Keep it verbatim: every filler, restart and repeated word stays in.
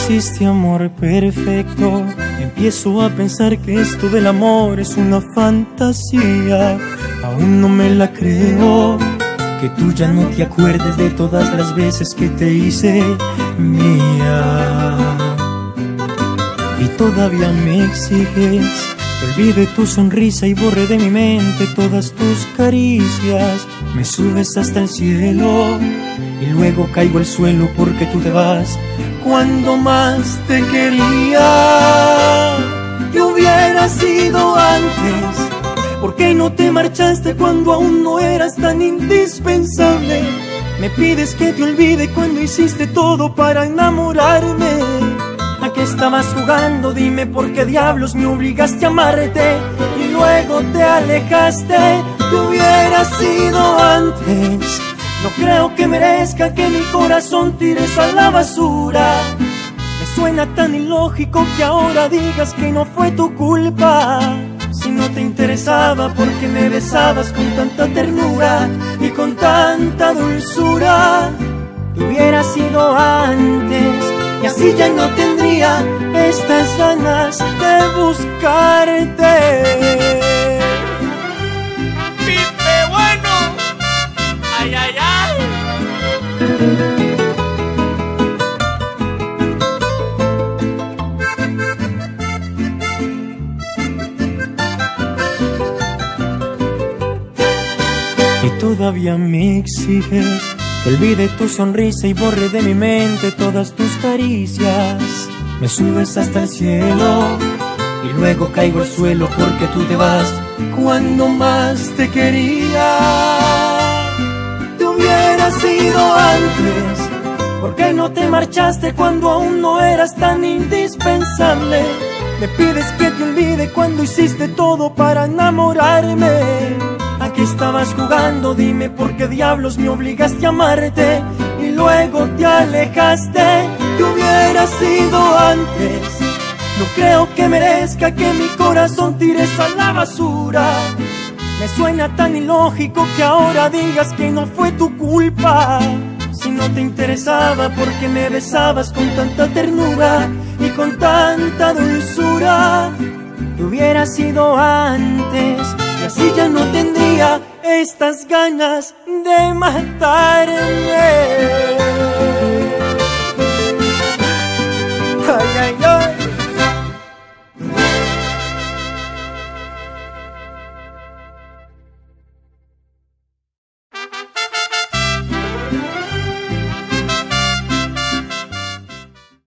existe amor perfecto. Empiezo a pensar que esto del amor es una fantasía. Aún no me la creo, que tú ya no te acuerdes de todas las veces que te hice mía. Y todavía me exiges que olvide tu sonrisa y borre de mi mente todas tus caricias. Me subes hasta el cielo y luego caigo al suelo porque tú te vas cuando más te quería. ¿Qué hubiera sido antes? ¿Por qué no te marchaste cuando aún no eras tan indispensable? Me pides que te olvide cuando hiciste todo para enamorarme. ¿A qué estabas jugando? Dime por qué diablos me obligaste a amarte y luego te alejaste. ¿Qué hubiera sido antes? No creo que merezca que mi corazón tires a la basura. Me suena tan ilógico que ahora digas que no fue tu culpa. Si no te interesaba, ¿por qué me besabas con tanta ternura y con tanta dulzura? Que hubiera sido antes, y así ya no tendría estas ganas de buscarte. ¡Pipe bueno! ¡Ay, ay, ay! Y todavía me exiges que olvide tu sonrisa y borre de mi mente todas tus caricias. Me subes hasta el cielo y luego caigo al suelo porque tú te vas cuando más te quería. Te hubiera sido antes, ¿por qué no te marchaste cuando aún no eras tan indispensable? Me pides que te olvide cuando hiciste todo para enamorarme. ¿A qué estabas jugando? Dime por qué diablos me obligaste a amarte y luego te alejaste. ¿Qué hubiera sido antes? No creo que merezca que mi corazón tires a la basura. Me suena tan ilógico que ahora digas que no fue tu culpa. Si no te interesaba, ¿por qué me besabas con tanta ternura y con tanta dulzura? Que hubiera sido antes, y así ya no tendría estas ganas de matarme. Ay, ay, ay.